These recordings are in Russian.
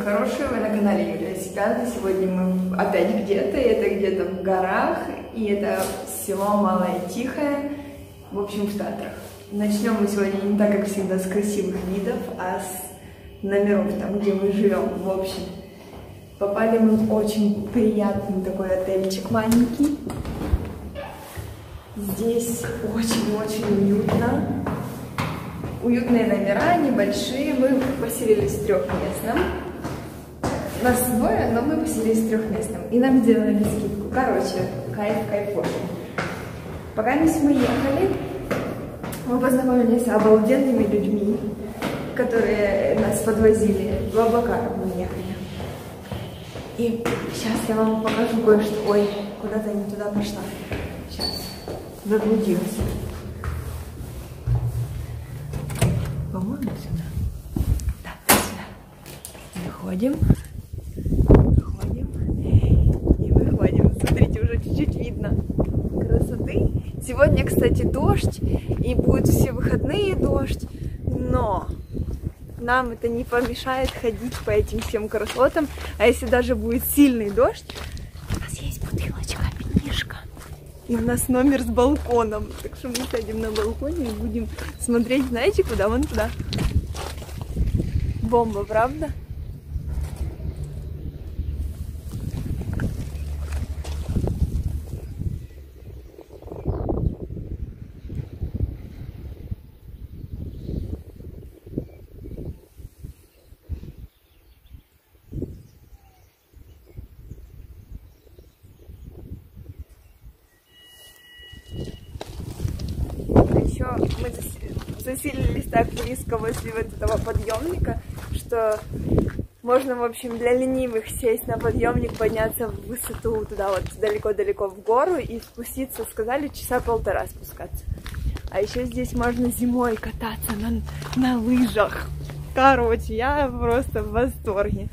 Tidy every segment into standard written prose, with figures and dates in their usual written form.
хорошие, вы на канале Юлия Сипянова. Сегодня мы опять где-то, это где-то в горах, и это село Малое Тихое, в общем, в Татрах. Начнем мы сегодня не так, как всегда, с красивых видов, а с номеров, там, где мы живем. В общем, попали мы в очень приятный такой отельчик маленький. Здесь очень-очень уютно. Уютные номера, небольшие. Мы поселились в трехместном. Нас двое, но мы поселились в трехместном. И нам сделали скидку. Короче, кайф. Пока мы ехали, мы познакомились с обалденными людьми, которые нас подвозили. В Абакар мы ехали. И сейчас я вам покажу кое-что. Ой, куда-то не туда пошла. Сейчас. Заблудилась. По-моему, сюда. Так, сюда. Выходим. И выходим. Смотрите, уже чуть-чуть видно красоты. Сегодня, кстати, дождь. И будут все выходные дождь. Но нам это не помешает ходить по этим всем красотам. А если даже будет сильный дождь, у нас есть бутылочка винишка. И у нас номер с балконом. Так что мы сядем на балконе и будем смотреть, знаете, куда? Вон туда. Бомба, правда? Еще мы заселились так близко возле вот этого подъемника, что можно, в общем, для ленивых сесть на подъемник, подняться в высоту туда вот далеко-далеко в гору и спуститься, сказали, часа полтора спускаться. А еще здесь можно зимой кататься на лыжах. Короче, я просто в восторге.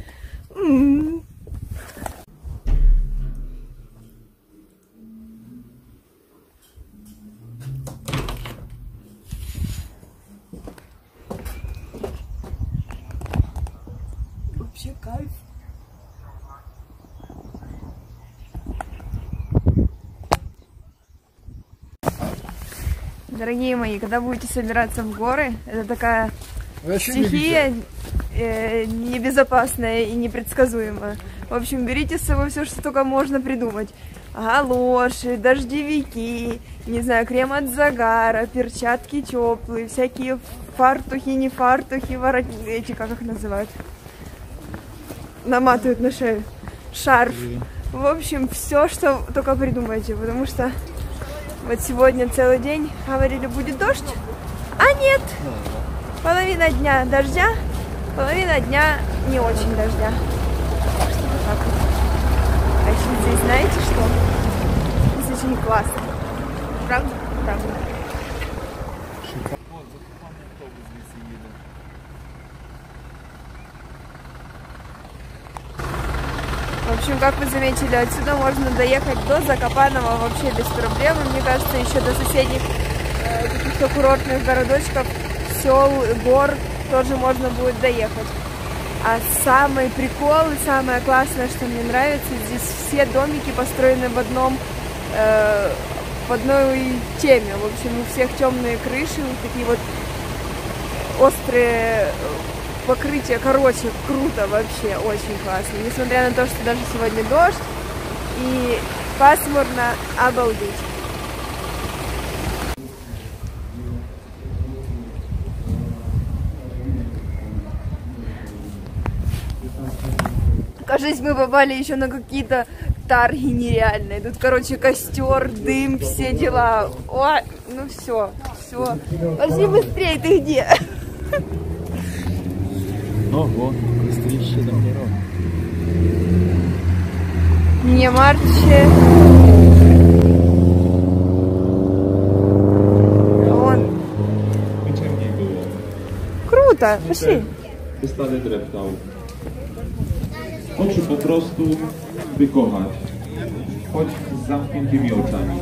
Вообще кайф. Дорогие мои, когда будете собираться в горы, это такая стихия небезопасная и непредсказуемая. В общем, берите с собой все, что только можно придумать. Галоши, дождевики, не знаю, крем от загара, перчатки теплые, всякие фартухи, не фартухи, воротники, эти, как их называют? Наматывают на шею. Шарф. В общем, все, что только придумаете, потому что вот сегодня целый день говорили, будет дождь, а нет. Половина дня дождя, половина дня не очень дождя. Так что вот так вот. А еще здесь знаете что? Здесь очень классно. Правда? Правда. В общем, как вы заметили, отсюда можно доехать до Закопанного вообще без проблем. Мне кажется, еще до соседних каких-то курортных городочков, сел, гор тоже можно будет доехать. А самый прикол и самое классное, что мне нравится, здесь все домики построены в одной теме. В общем, у всех темные крыши, вот такие вот острые покрытие. Короче, круто вообще, очень классно. Несмотря на то, что даже сегодня дождь и пасмурно, обалдеть. Кажется, мы попали еще на какие-то тарги нереальные. Тут, короче, костер, дым, все дела. О, ну все. Пошли быстрее, ты где? Ого, кострище номеров. Не марче. Вон. Круто, пошли. Przestanę dreptał. Oczy po prostu wykochać. Choć z zamkniętymi oczami.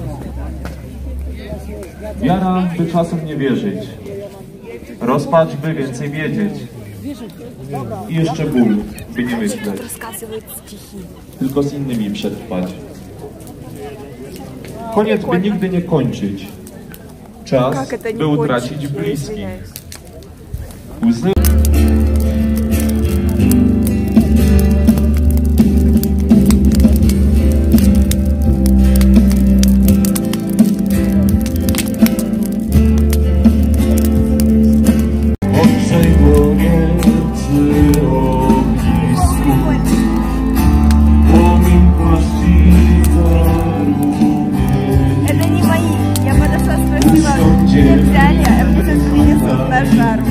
Wiara, by czasem nie wierzyć. Rozpacz, by więcej wiedzieć. I jeszcze ból, by nie myśleć. Рассказывает стихи. Tylko z innymi przetrwać. Koniec, by nigdy nie kończyć. Czas, by utracić bliskich. Łzy. Это не мои. Я подошла, спросила, где взяли, а мне сейчас принесут на жару.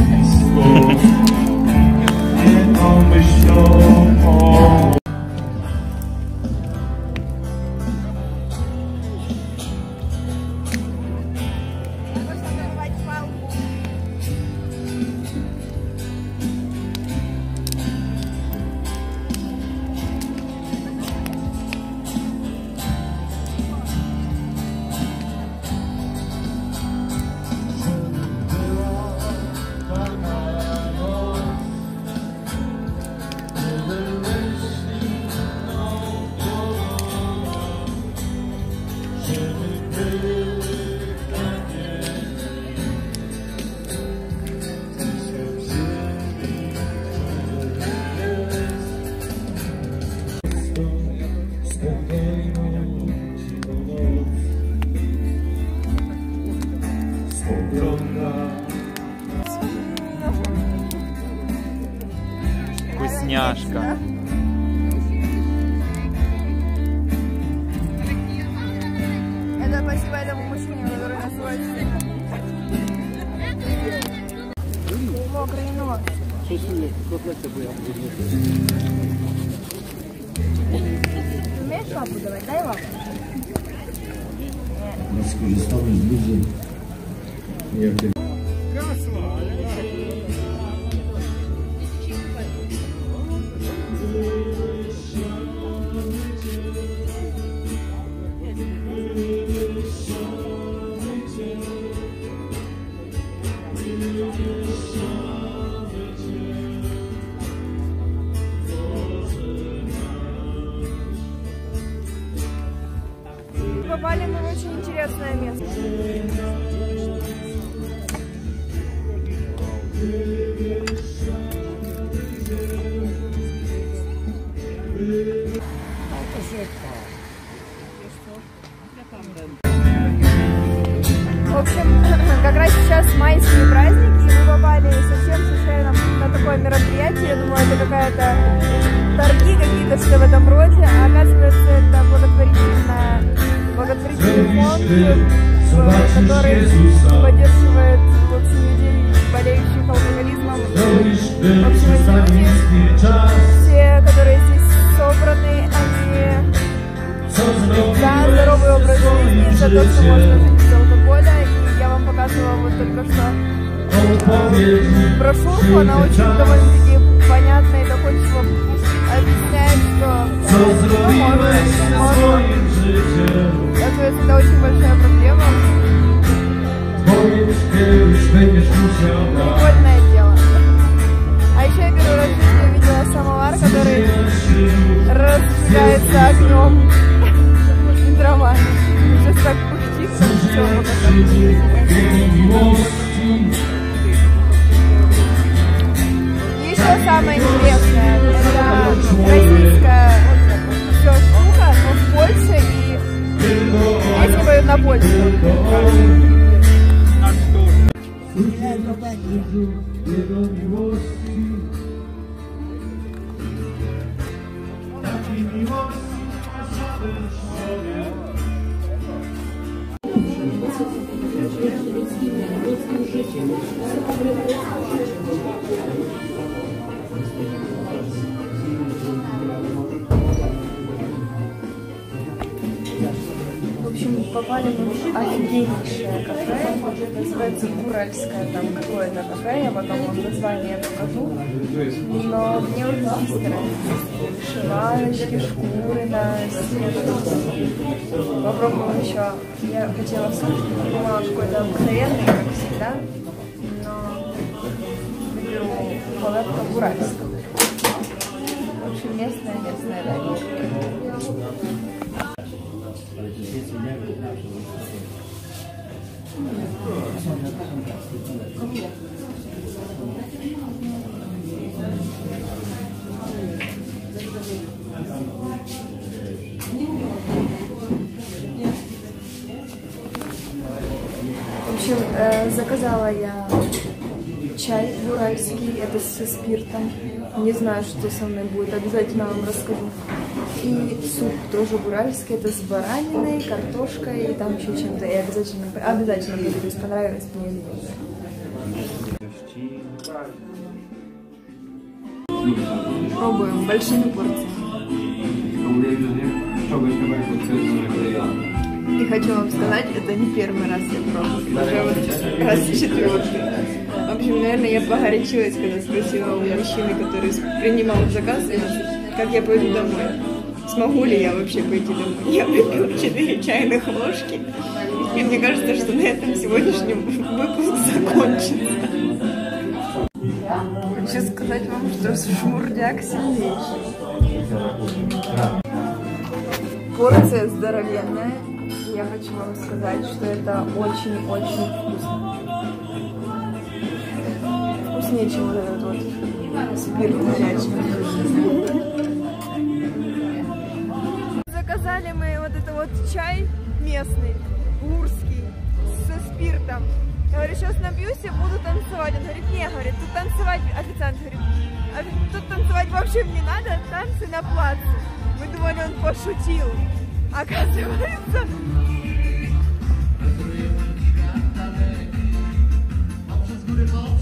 Вкусняшка. Это спасибо этому мужчине, который нас возит. Мокрый нос. Умеешь лапу давать? Дай лапу. Скористал из блюза. Попали мы в очень интересное место. В общем, как раз сейчас майские праздники, и мы попали совсем случайно на такое мероприятие. Я думала, это какая-то торги какие-то, что в этом роде, а оказывается, это благотворительный фонд, который поддерживает, в общем, людей, болеющих алкоголизмом. В общем, эти люди, все, которые здесь собраны, они за здоровый образ жизни, за то, что можно жить без алкоголя. И я вам показывала вот только что брошюрку, она очень довольно-таки понятно и доходчиво объясняет, что можно. Оказывается, это очень большая проблема. Прикольное дело. А еще я первый раз в жизни увидела самовар, который разжигается огнем и дровами. Сейчас так пыхтит, что все вот это. И еще самое интересное, это российская все штука, но в Польше, и песни поют на польском. В общем, попали мы в офигеннейшее кафе, называется Уральское, там какое-то кафе, я потом вам название покажу. Но мне вот здесь нравится. Вышиваночки, шкуры на стенах. Попробуем еще. Я хотела суп, думала, что это обыкновенный, как всегда. Но выберу была по-буральски. В общем, местная тарелка. В общем, заказала я чай буральский, это со спиртом. Не знаю, что со мной будет, обязательно вам расскажу. И суп тоже буральский, это с бараниной, картошкой и там еще чем-то. Я обязательно поделюсь, понравилось мне или нет. Пробуем большими порциями. И хочу вам сказать, это не первый раз я пробую, уже вот раз четвертый. В общем, наверное, я погорячилась, когда спросила у мужчины, который принимал заказ, как я пойду домой. Смогу ли я вообще пойти домой? Я выпила 4 чайных ложки. И мне кажется, что на этом сегодняшний выпуск закончится. Хочу сказать вам, что шмурдяк сильнейший. Порция здоровенная. Я хочу вам сказать, что это очень-очень вкусно. Вкуснее, чем вот этот вот спирт горячий. Заказали мы вот это вот чай местный, урский, со спиртом. Я говорю, сейчас напьюсь и буду танцевать. Он говорит, не, говорит, тут танцевать, официант говорит, тут танцевать вообще не надо, танцы на плаце. Мы думали, он пошутил. Оказывается... Beautiful.